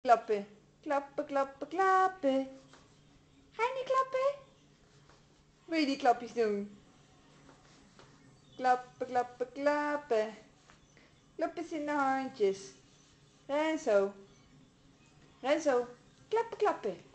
Klappen, klappen, klappen, klappen. Ga je niet klappen? Wil je die klapjes doen? Klappen, klappen, klappen. Klapjes in de handjes. Renzo. Renzo. Klappen, klappen.